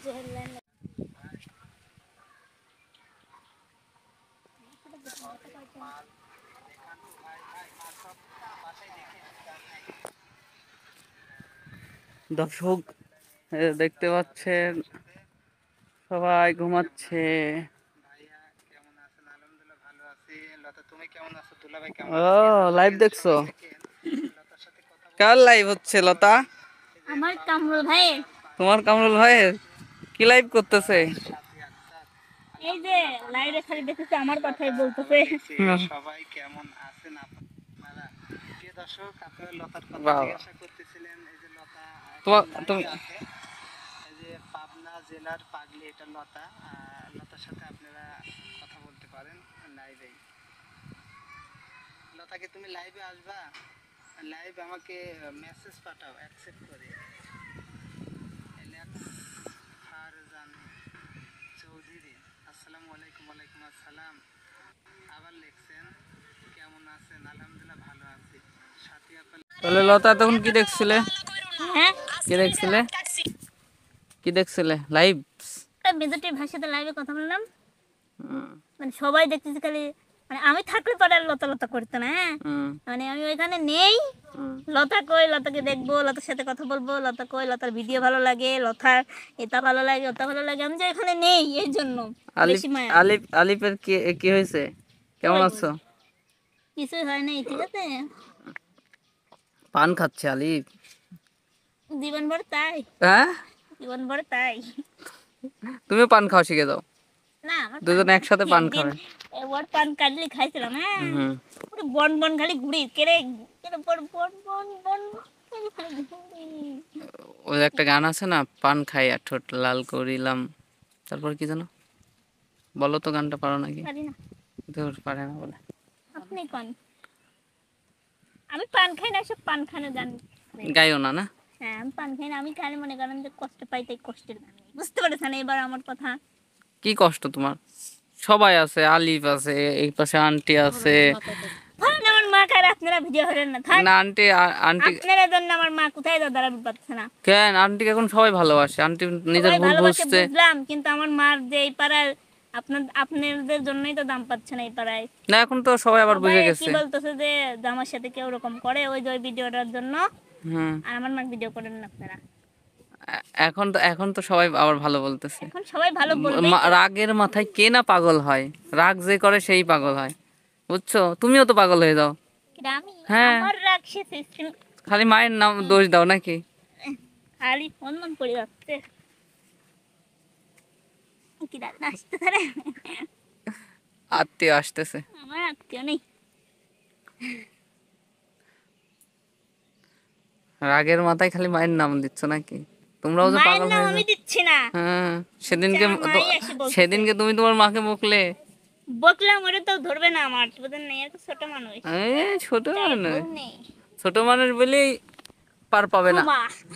দর্শক দেখতে পাচ্ছেন সবাই ঘুমাচ্ছে। ও লাইভ দেখছো? কার লাইভ হচ্ছে লতা? আমার কামরুল ভাই। তোমার কামরুল ভাইয়ের কি লাইভ করতেছে? এই যে লাইভে খালি দেখতেছে আমার কথাই বলতেছে। সবাই কেমন আছেন আপনারা? প্রিয় দর্শক, আপনারা লতার কথা জিজ্ঞাসা করতেছিলেন। এই যে লতা তুমি এই যে পাবনা জেলার পাগলি, এটা লতা। লতার সাথে আপনারা কথা বলতে পারেন লাইভে। লতাকে তুমি লাইভে আসবা? লাইভ আমাকে মেসেজ পাঠাও অ্যাকসেপ্ট করে। ফারজান চৌধুরী, আসসালামু আলাইকুম। ওয়ালাইকুম আসসালাম। আবার লিখছেন কেমন আছেন? আলহামদুলিল্লাহ ভালো আছি। সাথী আপা তাহলে লতা তখন কি দেখছিলে? হ্যাঁ, কি দেখছিলে? কি দেখছিলে? লাইভ বিজেপির ভাষাতে লাইভে কথা বললাম। মানে সবাই দেখতেছে খালি, মানে আমি থাকলে পরে আর লতা লতা করতো না। হ্যাঁ, মানে আমি ওইখানে নেই। লতা কই, লতাকে দেখবো, লতার সাথে কথা বলবো। লতা কই, লতার ভিডিও ভালো লাগে, লতার এটা ভালো লাগে, ওটা ভালো লাগে। আমি যে এখানে নেই এই জন্য বেশি মায়া। আলিফের কি হয়েছে? কেমন আছো? কিছুই হয় নাই, ঠিক আছে। পান খাচ্ছে আলিফ জীবনভর তাই। হ্যাঁ, জীবনভর তাই। তুমিও পান খাওয়া শিখে দাও, না আমার দুজনে একসাথে পান খাবে। ওর পান কাটলে খাইছিলাম। হ্যাঁ, পুরো বন বন খালি ঘুরি কেড়ে কেড়ে বন বন বন বন। ওই একটা গান আছে না, পান খাই আর ঠোঁট লাল করিলাম, তারপর কি জানো বলো তো, গানটা পারো নাকি? পারি না। দূর পারে না বলে। আপনি কোন? আমি পান খাই না, সব পান খানো গান গাইও না? না, হ্যাঁ আমি পান খাই না। আমি খালি মনে করেন যে কষ্ট পাই, তাই কষ্টের গান গাই। বুঝতে পারছেন এবার আমার কথা? কি কষ্ট তোমার? সবাই আছে, আলিফ আছে, এই পাশে আন্টি আছে। আমার মা খায়, আপনারা ভিডিও করেন না। না আন্টি, আন্টি আপনারা জন্য আমার মা কোথায় দাঁড়াবে পাচ্ছে না। কেন? আন্টিকে এখন সবাই ভালোবাসে, আন্টি নিজের ভুল বুঝছে। বুঝলাম, কিন্তু আমার মার যে এই পাড়ায় আপনাদের জন্যই তো দাম পাচ্ছে না এই পাড়ায়। না এখন তো সবাই আবার বুঝে গেছে। কি বলতেছে যে আমার সাথে কেউ ওরকম করে, ওই যে ভিডিওটার জন্য। আর আমার মা ভিডিও করেন না আপনারা। এখন তো সবাই আবার ভালো বলতেছে। এখন সবাই ভালো বলবে। রাগের মাথায় কে না পাগল হয়? রাগ যে করে সেই পাগল হয়, বুঝছো? তুমিও তো পাগল হয়ে যাও। হ্যাঁ, আমার রাগ শেষ। খালি মায়ের নাম দোষ দাও নাকি? খালি ফোন মন করে যাচ্ছে। কি রাগ না আসতে পারে? আত্মীয় আসতেছে। আমার আত্মীয় নেই। রাগের মাথায় খালি মায়ের নাম দিচ্ছ নাকি? তোমরাও যে পাগল হয়ে আমি দিচ্ছি না। হ্যাঁ, সেদিনকে তুমি তোমার মাকে বকলে। বকলাম, ওরে তো ধরবে না আমার, বুঝেন না? এত ছোট মানুষ। ছোট মানুষ, ছোট মানুষ বলেই পার পাবে না।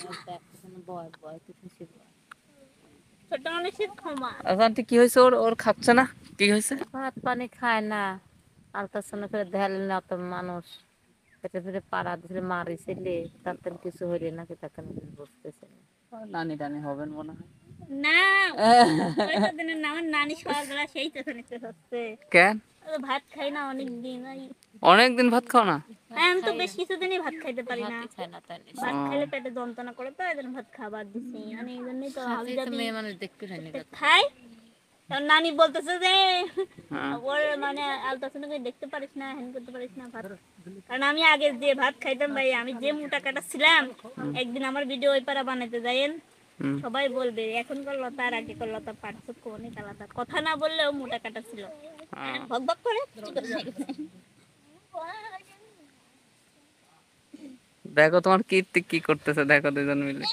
ছোট মানুষের ক্ষমা। আন্টি কি হয়েছে? ওর খাচ্ছে না? কি হয়েছে? ভাত পানি খায় না, আলট্রাসাউন্ড করে দেখালেন না তো মানুষ পেটে পেটে পাড়া দিলে মারিছিলে, তাতে কিছু হইলে নাকি তাকে বুঝতেছে না। নানি টানি হবেন মনে হয়। না, আমার নানি সকালবেলা সেই চোখে নিতে হচ্ছে। কেন? ভাত খাই না অনেকদিন। অনেকদিন ভাত খাও না? আমি তো বেশ কিছুদিনই ভাত খাইতে পারি না। ভাত খাইলে পেটে যন্ত্রণা করে, তো এই জন্য ভাত খাবার দিচ্ছি। মানে এই জন্যই তো মেয়ে মানুষ দেখতে চাই না খাই। নানি বলতেছে যে ওর মানে আলট্রাসাউন্ড করে দেখতে পারিস না, হ্যান করতে পারিস না ভাত। কারণ আমি আগে যে ভাত খাইতাম ভাই, আমি যে মোটা কাটা ছিলাম, একদিন আমার ভিডিও ওই পাড়া বানাইতে যাইয়েন, সবাই বলবে এখনকার লতা আর আগেকার লতা পার্থক্য অনেক আলাদা। কথা না বললেও মোটা কাটা ছিল, ভক ভক করে। দেখো তোমার কীর্তি কি করতেছে, দেখো দুজন মিলে।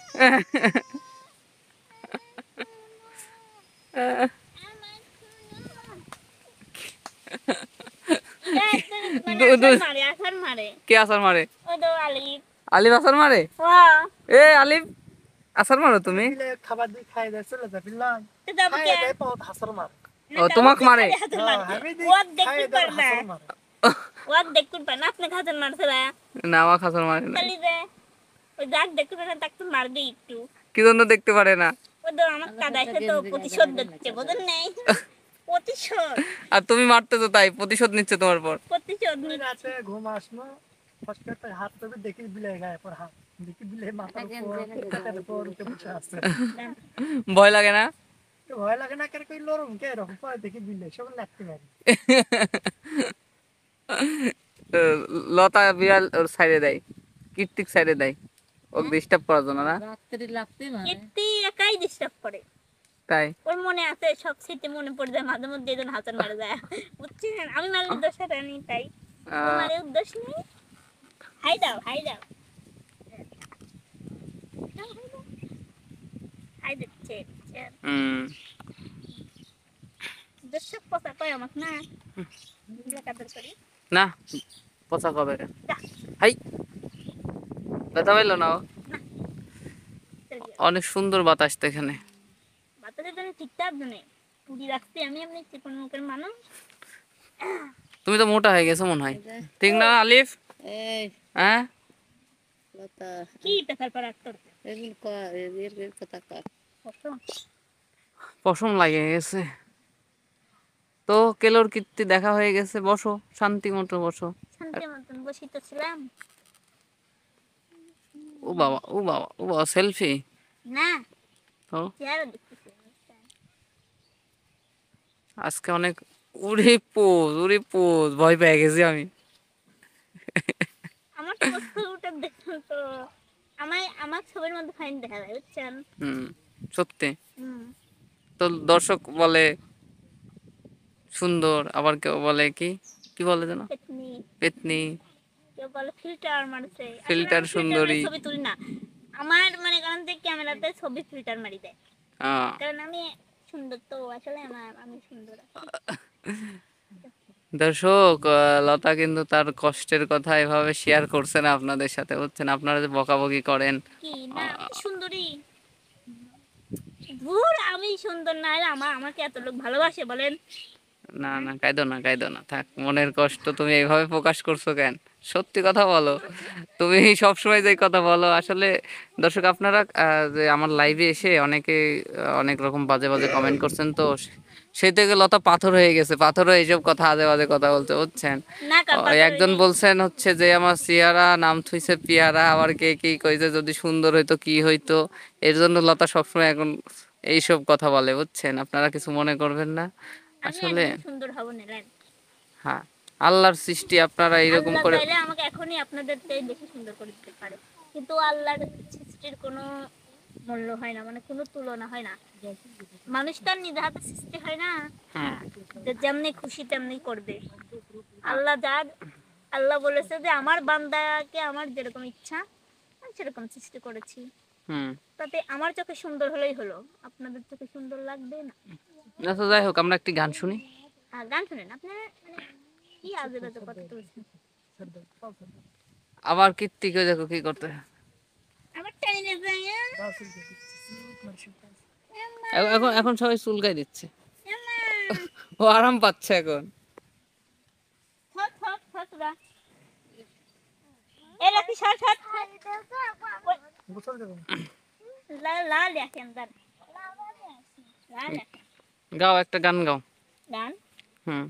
কে আসার মারে? আলিফ আসার মারে? এ আলিফ আসার মারো তুমি? ও তোমাক মারে? না, আমার খাসার মারে না। কি জন্য দেখতে পারে না? দেখে তো প্রতিশোধ দিচ্ছে, বোঝেন নাই? প্রতিশোধ আর তুমি মারতেছো তাই প্রতিশোধ নিচ্ছে তোমার পর। প্রতিশোধ ওই নিচ্ছে। রাতে ঘুম আসলো, ফার্স্ট একটা হাত তবে দেখি বিলে গায়ে পর হাত দেখি বিলে মাথার উপর হাতের উপর উঠে বসে আছে। ভয় লাগে না? তো ভয় লাগে না, কেন কই লরম কে এরকম পরে দেখি বিলে সব লাগতে পারে। লতা বিড়াল ওর সাইডে দেয়, কীর্তিক সাইডে দেয়, ওকে ডিস্টার্ব করার জন্য না? রাত্রি লাগতে মানে কীর্তি একাই ডিস্টার্ব করে, তাই ওর মনে আছে সব স্মৃতি মনে পড়ে যায়, মাঝে মধ্যে এজন হাজার মারা যায়, বুঝছেন? আমি মারলে উদ্দেশ্য নেই, তাই ও মারে উদ্দেশ্য নেই। হাই দাও, হাই দাও, হাই দিচ্ছে, উদ্দেশ্য কথা কয় আমাকে না, এগুলো কাদের করি না পচা কবে যা, হাই ব্যথা পাইলো না ও? চলে গেল। অনেক সুন্দর বাতাস তো এখানে। বাতাসের জন্য ঠিকঠাক নেই, পুরি রাখতে আমি এমনি চিকন মুখের মানুষ। তুমি তো মোটা হয়ে গেছো মনে হয়, ঠিক না আলিফ? এই হ্যাঁ লতা কি পেশার পর আক্তর এগুলো কর এর কথা কর পশম লাগে গেছে তো। কেলোর কীর্তি দেখা হয়ে গেছে, বসো শান্তি মতো বসো। শান্তি মতন বসিত ছিলাম ও বাবা ও বাবা ও বাবা সেলফি না, তো চেহারা দেখতেছি। আজকে অনেক উড়ি পোজ ভয় পেয়ে গেছি আমি। আমার পোস্টটা দেখুন তো, আমার ছবির মধ্যে ফাইন দেখা যায়, বুঝছেন? সত্যি হুম, তো দর্শক বলে সুন্দর, আবার কেউ বলে কি কি বলে যেন পেতনি, পেতনি, কেউ বলে ফিল্টার মারছে। আসলে ফিল্টার আমি filter সুন্দরী। মেরে ছবি তুলি না, আমার মানে কারণ যে ক্যামেরাতে ছবি ফিল্টার মারি দেয়, কারণ আমি সুন্দর তো, আসলে আমি সুন্দর। দর্শক লতা কিন্তু তার কষ্টের কথা এভাবে শেয়ার করছে না আপনাদের সাথে, বুঝছেন? আপনারা যে বকাবকি করেন। কি না আমি সুন্দরী? ধুর, আমি সুন্দর না হলে আমাকে এত লোক ভালোবাসে বলেন? না না কাঁদো না থাক, মনের কষ্ট তুমি এইভাবে প্রকাশ করছো কেন? সত্যি কথা বলো, তুমি সবসময় যে কথা বলো। আসলে দর্শক আপনারা যে আমার লাইভে এসে অনেকে অনেক রকম বাজে বাজে কমেন্ট করছেন, তো সেই থেকে লতা পাথর হয়ে গেছে, পাথর হয়ে এইসব কথা আজে বাজে কথা বলতে, বুঝছেন? না ওই একজন বলছেন হচ্ছে যে আমার চেহারা নাম থুইছে পিয়ারা, আবার কে কি কইছে যদি সুন্দর হইতো কি হইতো। এর জন্য লতা সবসময় এখন এইসব কথা বলে, বুঝছেন? আপনারা কিছু মনে করবেন না। আমি আসলে একদম সুন্দর হব না রেন। হ্যাঁ, আল্লাহর সৃষ্টি, আপনারা এরকম আল্লাহ করে চাইলে আমাকে এখনই আপনাদের চেয়ে বেশি সুন্দর করে দিতে পারে, কিন্তু আল্লাহর সৃষ্টির কোনো মূল্য হয় না, মানে কোনো তুলনা হয় না। মানুষ তার নিজের হাতে সৃষ্টি হয় না, যে যেমনি খুশি তেমনি করবে। আল্লাহ বলেছে যে আমার বান্দাকে আমার যেরকম ইচ্ছা আমি সেরকম সৃষ্টি করেছি, হুম। তাতে আমার চোখে সুন্দর হলেই হলো, আপনাদের চোখে সুন্দর লাগবে না। আচ্ছা যাই হোক, আমরা একটি গান শুনি। আর গান শুনেন আপনারা, মানে কি আজে বাজে কথা বলছেন। আবার কীর্তিকে দেখো কি করতে। আমার টাইনে যায় এখন এখন সবাই চুলকাই দিচ্ছে, ও আরাম পাচ্ছে এখন। গাও একটা গান গাও। গান হুম।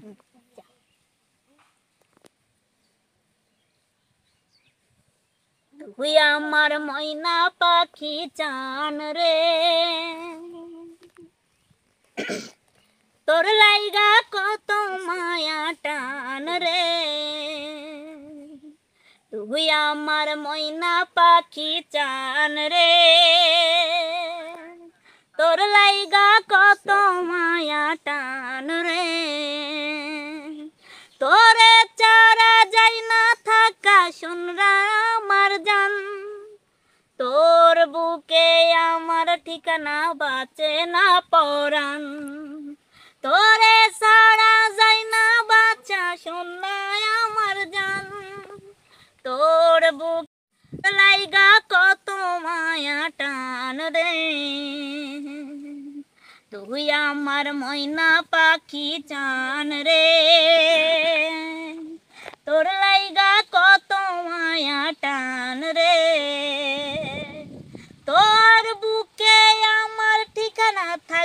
তুই আমার ময়না পাখি চান রে, তোর লাইগা কত মায়া টান রে, তুই আমার ময়না পাখি চান রে, তোর লাইগা কত মায়া টান রে, তোরে চারা যাই না থাকা শুনরা আমার জান, তোর বুকে আমার ঠিকানা বাঁচে না পরাণ, তোরে সারা যাই না বাচ্চা শুননায় আমার জান, তোর বুক লাইগা কত মায়া টান রে, তুই আমার ময়না পাখি চান রে, তোর লাইগা কত মায়া টান রে, তোর বুকে আমার ঠিকানা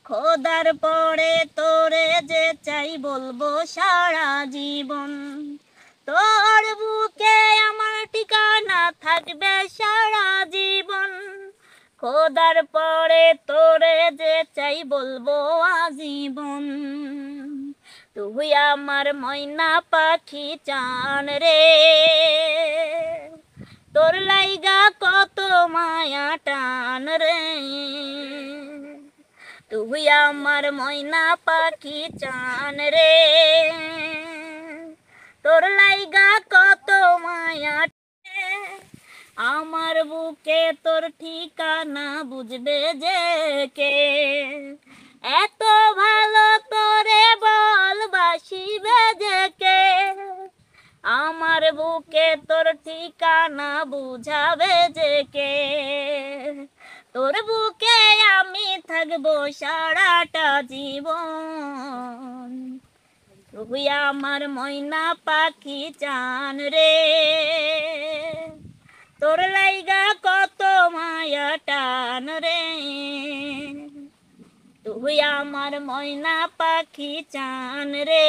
খোদার পরে তোরে যে চাই বলবো সারা জীবন, তোর বুকে আমার ঠিকানা থাকবে সারা জীবন। খোদার পরে তোরে যে চাই বলবো আজীবন, তুই আমার ময়না পাখি চান রে, তোর লাইগা কত মায়া টান রে, তুই আমার ময়না পাখি চান রে, তোর লাইগা কত মায়া রে। আমার বুকে তোর ঠিকানা বুঝবে যে কে, এত ভালো তোরে বলবাসিবে যে কে, আমার বুকে তোর ঠিকানা বুঝাবে যে কে, তোর বুকে আমি থাকবো সারাটা জীবন, তুই আমার ময়না পাখি চান রে, তোর লাইগা কত মায়া টান রে, তুই আমার ময়না পাখি চান রে,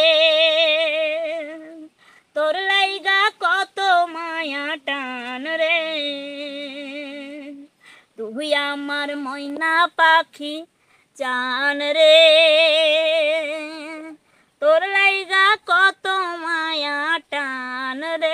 তোর লাইগা কত মায়া টান রে, তুই আমার ময়না পাখি চান রে, তোর লাইগা কত মায়া টান রে।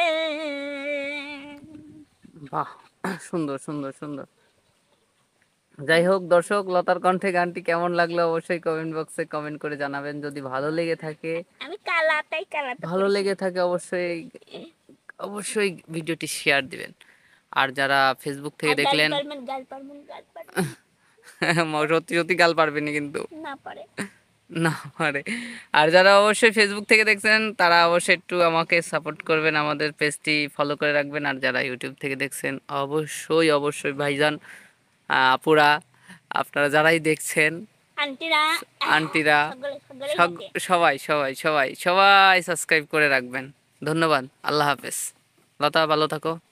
বাহ, সুন্দর সুন্দর সুন্দর। যাই হোক দর্শক, লতার কণ্ঠে গানটি কেমন লাগলো অবশ্যই কমেন্ট বক্সে কমেন্ট করে জানাবেন। যদি ভালো লেগে থাকে আমি কালা, তাই কালাতে ভালো লেগে থাকে অবশ্যই অবশ্যই ভিডিওটি শেয়ার দিবেন। আর যারা ফেসবুক থেকে দেখলেন, গাল পারবেন সত্যি সত্যি গাল পারবেনি কিন্তু, না পারে। না পারে। আর যারা অবশ্যই ফেসবুক থেকে দেখছেন তারা অবশ্যই একটু আমাকে সাপোর্ট করবেন, আমাদের পেজটি ফলো করে রাখবেন। আর যারা ইউটিউব থেকে দেখছেন অবশ্যই অবশ্যই ভাইজান, আপুরা, আপনারা যারাই দেখছেন, আন্টিরা আন্টিরা, সকলে সবাই সবাই সবাই সবাই সাবস্ক্রাইব করে রাখবেন। ধন্যবাদ, আল্লাহ হাফেজ। লতা ভালো থাকো।